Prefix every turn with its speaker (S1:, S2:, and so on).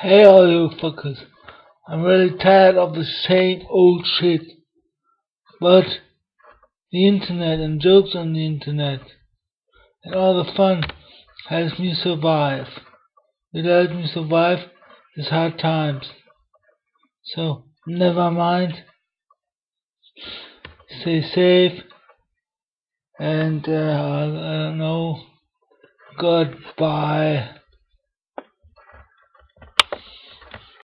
S1: Hey all you fuckers, I'm really tired of the same old shit. But the internet and jokes on the internet and all the fun helps me survive. It helps me survive these hard times. So never mind. Stay safe and I don't know. Goodbye.